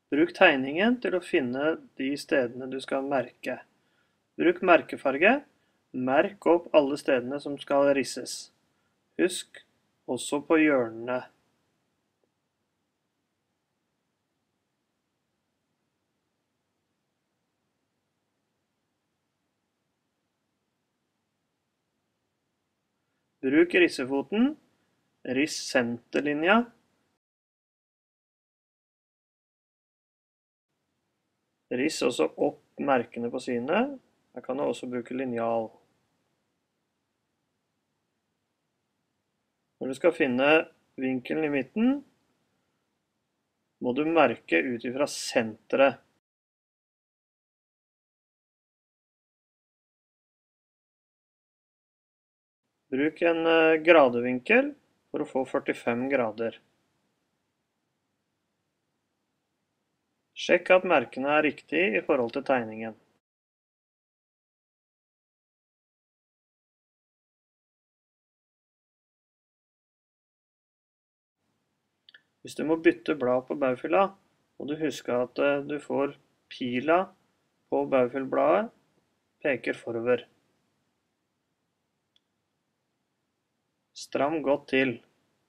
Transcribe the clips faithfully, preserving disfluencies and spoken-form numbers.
Bruk tegningen til å finne de stedene du skal merke. Bruk merkefarge. Merk opp alle stedene som skal risses. Husk også på hjørnene. Bruk rissefoten. Riss senterlinja. Riss også opp merkene på sidene. Her kan du også bruke linjal. Når du skal finne vinkelen i midten, må du merke ut ifra senteret. Bruk en gradevinkel for å få førtifem grader. Sjekk at merkene er riktig i forhold til tegningen. Hvis du må bytte blad på baufylla, må du huske at du får pila på baufyllbladet peker forover. Stram godt til.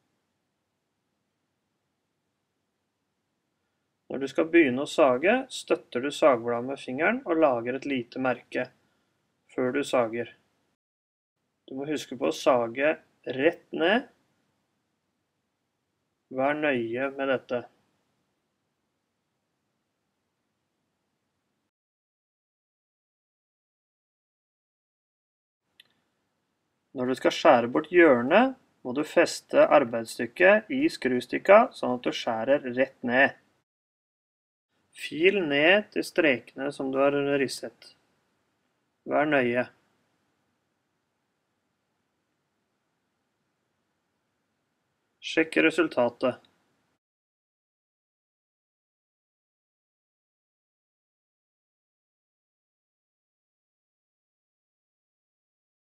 Når du skal begynne å sage, støtter du sagbladet med fingeren og lager et lite merke før du sager. Du må huske på å sage rett ned. Vær nøye med dette. Når du skal skjære bort hjørnet, må du feste arbeidsstykket i skrustikka sånn at du skjærer rett ned. Fil ned til strekene som du har risset. Vær nøye. Sjekk resultatet.